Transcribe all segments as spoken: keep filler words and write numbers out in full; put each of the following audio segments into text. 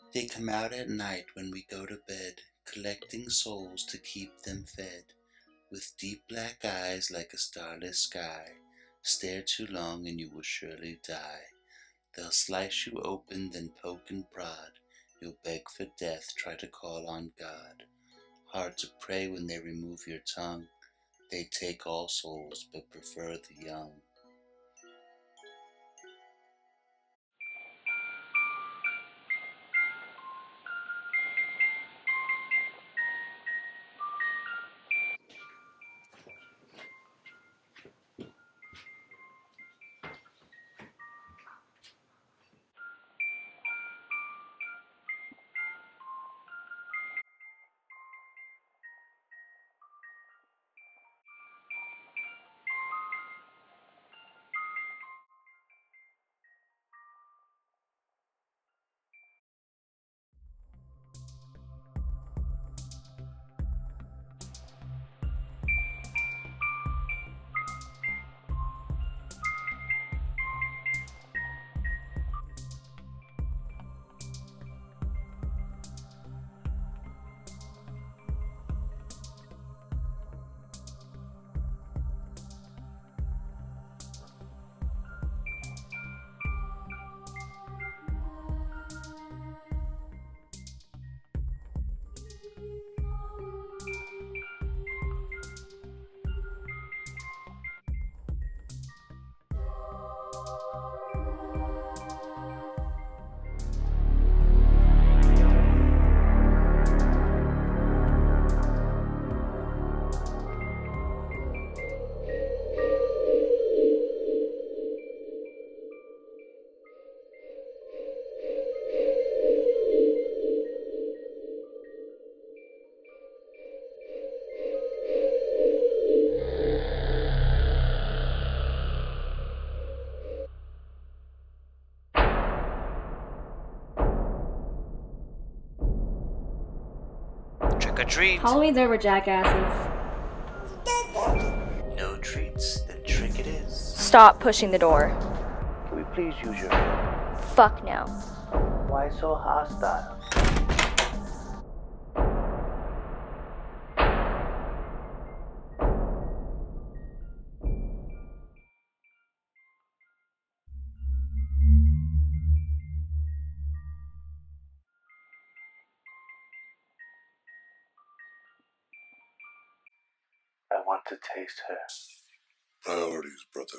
They come out at night when we go to bed, collecting souls to keep them fed. With deep black eyes like a starless sky, stare too long and you will surely die. They'll slice you open, then poke and prod. You'll beg for death, try to call on God. Hard to pray when they remove your tongue. They take all souls, but prefer the young. Trick or treat. Halloween's over, jackasses. No treats, then trick it is. Stop pushing the door. Can we please use your phone? Fuck no. Why so hostile? I want to taste her. Priorities, brother.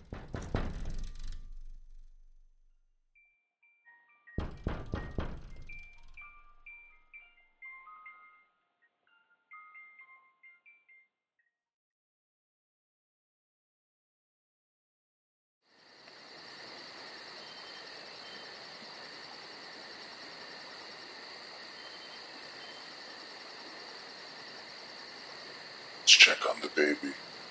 Let's check on the baby.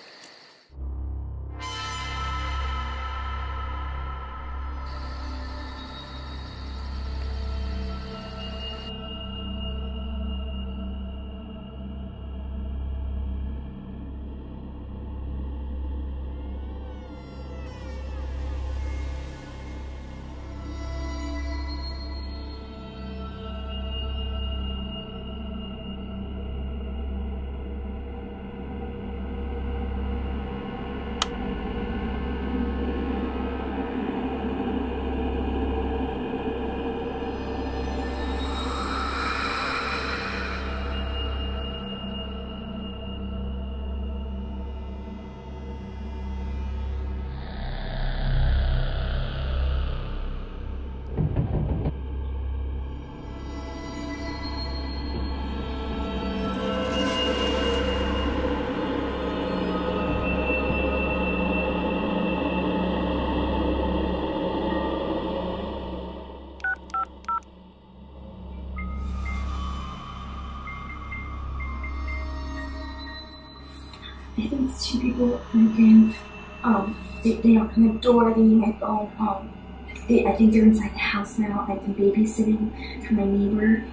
I think it's two people again. Um, they, they open the door, they need my phone. Um, they, I think they're inside the house now. I've been babysitting for my neighbor.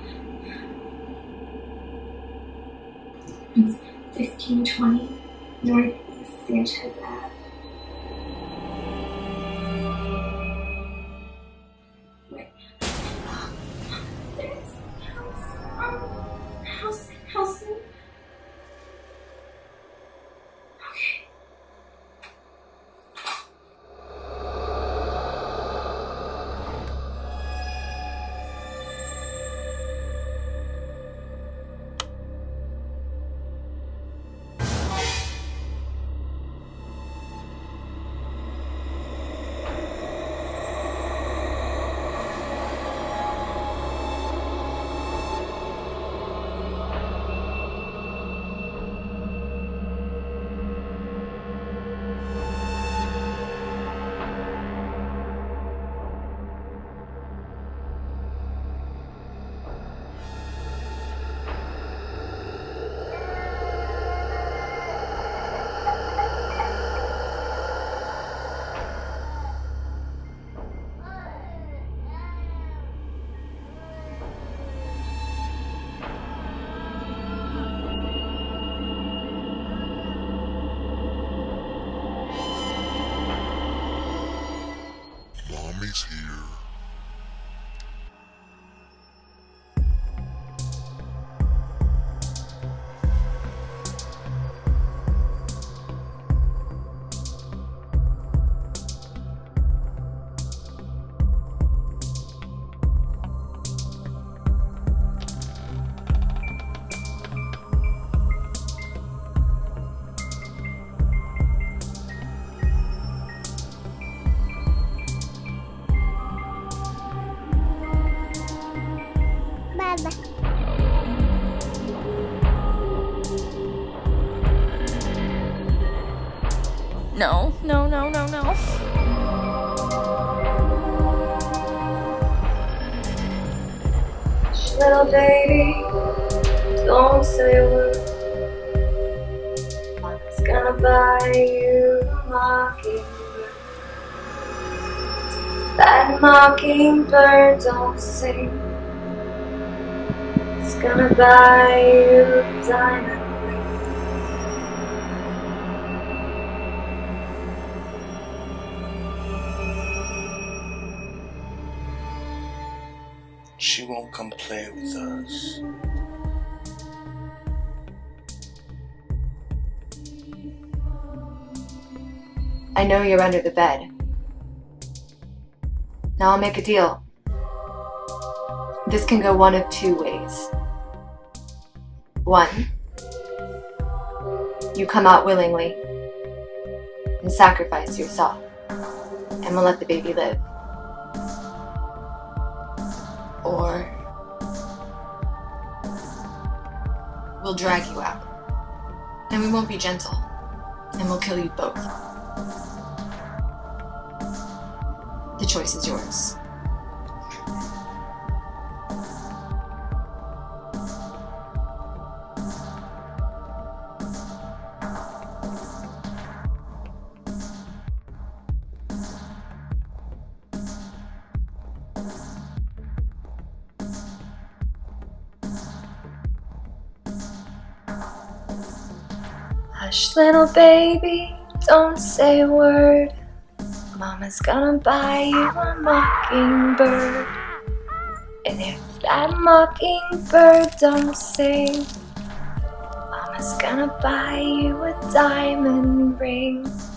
It's fifteen twenty North Sanchez Ave. Wait. There. Mommy's here. No, no, no, no, no. Hush, little baby, don't say a word. Mama's gonna buy you a mockingbird. That mockingbird don't sing. It's gonna buy you a diamond. She won't come play with us. I know you're under the bed. Now I'll make a deal. This can go one of two ways. One, you come out willingly and sacrifice yourself, and we'll let the baby live. Or we'll drag you out, and we won't be gentle, and we'll kill you both. The choice is yours. Hush, little baby, don't say a word. Mama's gonna buy you a mockingbird. And if that mockingbird don't sing, Mama's gonna buy you a diamond ring.